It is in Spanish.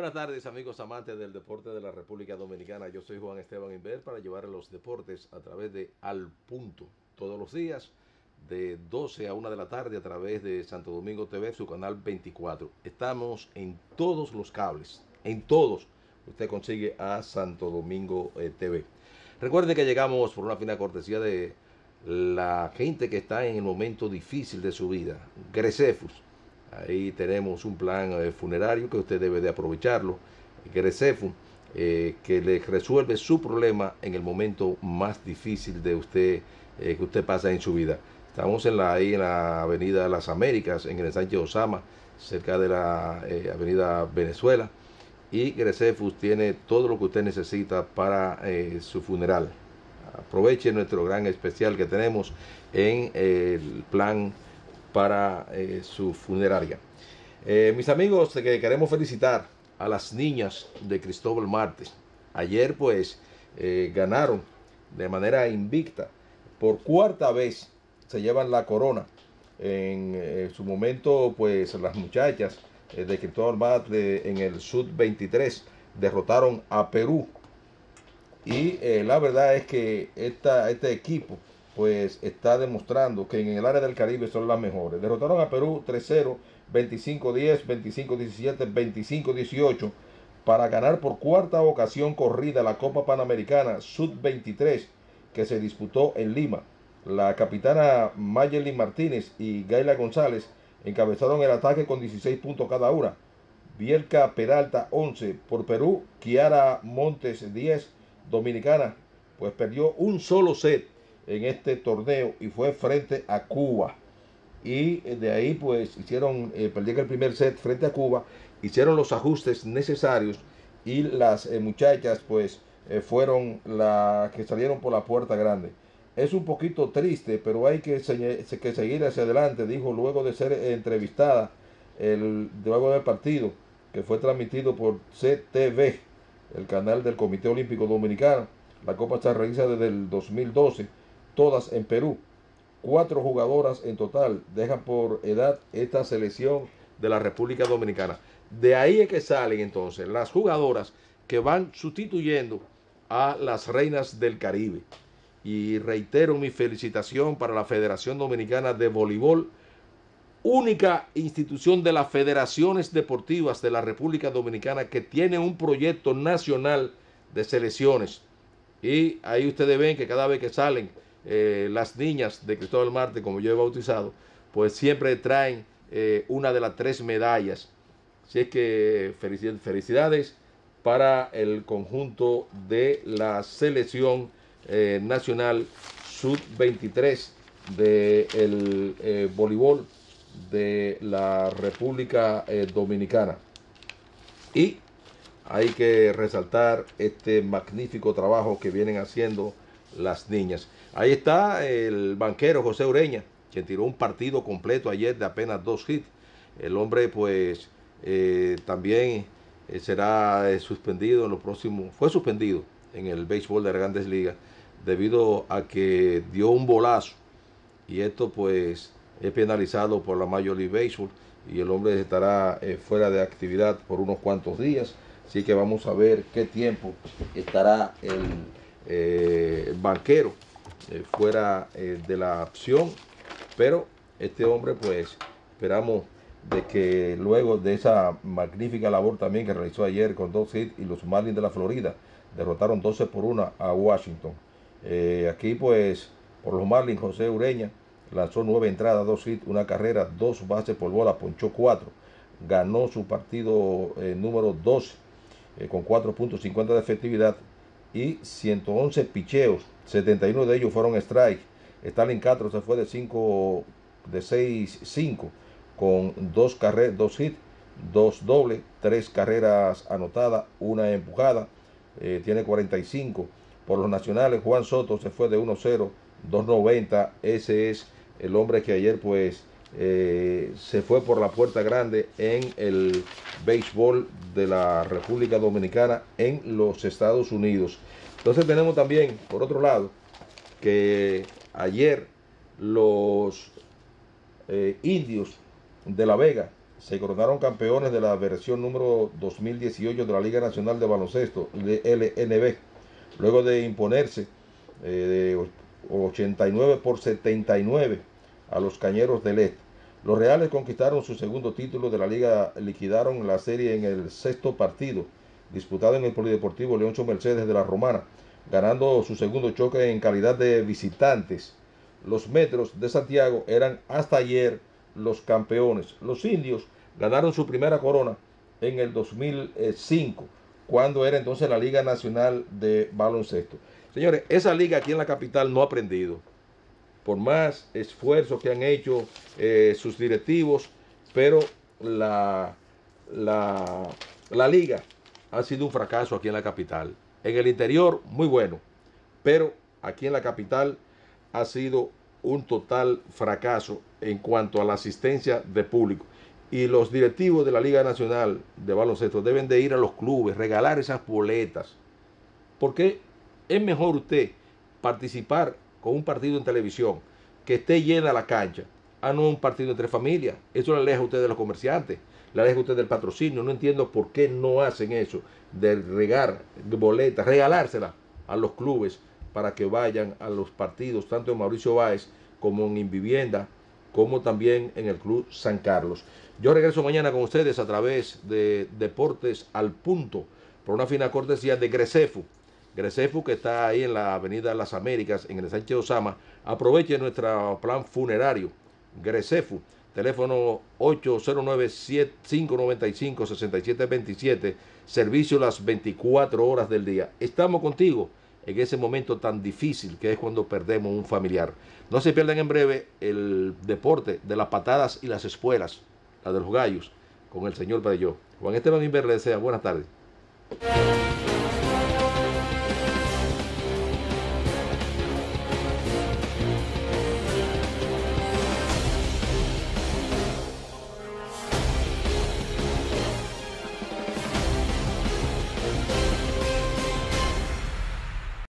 buenas tardes, amigos amantes del deporte de la República Dominicana. Yo soy Juan Esteban Inver para llevar los deportes a través de Al Punto, todos los días de 12 a 1 de la tarde a través de Santo Domingo TV, su canal 24. Estamos en todos los cables, en todos. Usted consigue a Santo Domingo TV. Recuerde que llegamos por una fina cortesía de la gente que está en el momento difícil de su vida, Grecefus. Ahí tenemos un plan funerario que usted debe de aprovecharlo. Grecefus, que le resuelve su problema en el momento más difícil de usted que usted pasa en su vida. Estamos ahí en la Avenida Las Américas, en el Sánchez Osama, cerca de la Avenida Venezuela. Y Grecefus tiene todo lo que usted necesita para su funeral. Aproveche nuestro gran especial que tenemos en el plan para su funeraria. Mis amigos, que queremos felicitar a las niñas de Cristóbal Marte. Ayer pues ganaron de manera invicta. Por cuarta vez se llevan la corona. En su momento pues las muchachas de Cristóbal Marte en el Sub-23 derrotaron a Perú. Y la verdad es que este equipo pues está demostrando que en el área del Caribe son las mejores. Derrotaron a Perú 3-0, 25-10, 25-17, 25-18 para ganar por cuarta ocasión corrida la Copa Panamericana Sub-23 que se disputó en Lima. La capitana Mayelin Martínez y Gaila González encabezaron el ataque con 16 puntos cada una. Bielka Peralta 11 por Perú, Kiara Montes 10, dominicana, pues perdió un solo set en este torneo y fue frente a Cuba. Y de ahí pues perdieron el primer set frente a Cuba, hicieron los ajustes necesarios y las muchachas pues fueron las que salieron por la puerta grande. Es un poquito triste, pero hay que seguir hacia adelante, dijo luego de ser entrevistada luego del partido, que fue transmitido por CTV, el canal del Comité Olímpico Dominicano. La Copa se realiza desde el 2012, todas en Perú. 4 jugadoras en total dejan por edad esta selección de la República Dominicana. De ahí es que salen entonces las jugadoras que van sustituyendo a las reinas del Caribe. Y reitero mi felicitación para la Federación Dominicana de Voleibol, única institución de las federaciones deportivas de la República Dominicana que tiene un proyecto nacional de selecciones. Y ahí ustedes ven que cada vez que salen las niñas de Cristóbal Marte, como yo he bautizado, pues siempre traen una de las 3 medallas. Así es que felicidades para el conjunto de la selección nacional Sub-23 del voleibol de la República Dominicana. Y hay que resaltar este magnífico trabajo que vienen haciendo las niñas. Ahí está el banquero José Ureña, quien tiró un partido completo ayer de apenas 2 hits. El hombre pues también será suspendido en los próximos, fue suspendido en el béisbol de Grandes Ligas debido a que dio un bolazo, y esto pues es penalizado por la Major League Baseball y el hombre estará fuera de actividad por unos cuantos días. Así que vamos a ver qué tiempo estará el banquero fuera de la acción. Pero este hombre pues esperamos de que luego de esa magnífica labor también que realizó ayer con 2 hits, y los Marlins de la Florida derrotaron 12-1 a Washington. Aquí pues por los Marlins José Ureña lanzó 9 entradas, 2 hits, 1 carrera, 2 bases por bola, ponchó 4. Ganó su partido número 12 con 4.50 de efectividad y 111 picheos, 71 de ellos fueron strike. Stalin Castro se fue de 6-5 con 2 hits, 2 dobles, 3 carreras anotadas, 1 empujada. Tiene 45. Por los nacionales, Juan Soto se fue de 1-0, 2.90. Ese es el hombre que ayer pues se fue por la puerta grande en el béisbol de la República Dominicana en los Estados Unidos. Entonces tenemos también, por otro lado, que ayer los indios de La Vega se coronaron campeones de la versión número 2018 de la Liga Nacional de Baloncesto, LNB, luego de imponerse de 89-79 a los Cañeros del Este. Los Reales conquistaron su segundo título de la liga, liquidaron la serie en el sexto partido, disputado en el Polideportivo Leoncio Mercedes de la Romana, ganando su segundo choque en calidad de visitantes. Los Metros de Santiago eran hasta ayer los campeones. Los Indios ganaron su primera corona en el 2005, cuando era entonces la Liga Nacional de Baloncesto. Señores, esa liga aquí en la capital no ha aprendido. Por más esfuerzo que han hecho sus directivos, pero la liga ha sido un fracaso aquí en la capital. En el interior, muy bueno, pero aquí en la capital ha sido un total fracaso en cuanto a la asistencia de público. Y los directivos de la Liga Nacional de Baloncesto deben de ir a los clubes, regalar esas boletas, porque es mejor usted participar con un partido en televisión que esté llena la cancha, a no un partido entre familias. Eso le aleja a usted de los comerciantes, le aleja a usted del patrocinio. No entiendo por qué no hacen eso, de regar boletas, regalárselas a los clubes para que vayan a los partidos, tanto en Mauricio Báez como en Invivienda, como también en el Club San Carlos. Yo regreso mañana con ustedes a través de Deportes al Punto, por una fina cortesía de Gresefu. Gresefu, que está ahí en la avenida Las Américas, en el Sánchez Osama. Aproveche nuestro plan funerario. Gresefu, teléfono 809-595-6727, servicio las 24 horas del día. Estamos contigo en ese momento tan difícil que es cuando perdemos un familiar. No se pierdan en breve el deporte de las patadas y las espuelas, la de los gallos, con el señor Perelló. Juan Esteban Inver le desea buenas tardes.